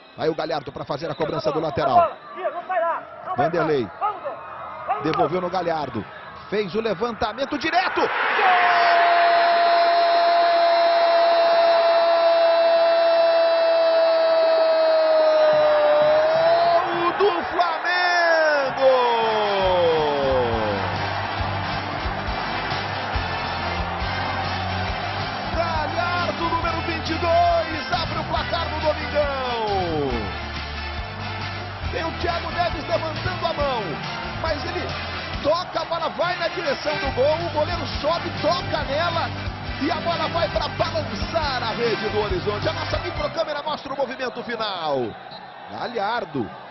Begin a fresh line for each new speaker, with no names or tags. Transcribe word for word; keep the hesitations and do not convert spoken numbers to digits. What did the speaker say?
Aí o Galhardo para fazer a cobrança do lateral. Vanderlei. Devolveu no Galhardo. Fez o levantamento direto. Gol do Flamengo! Galhardo, número vinte e dois, abre o placar no Domingão. Tem o Thiago Neves levantando a mão, mas ele toca, a bola vai na direção do gol, o goleiro sobe, toca nela e a bola vai para balançar a rede do Horizonte. A nossa microcâmera mostra o movimento final. Galhardo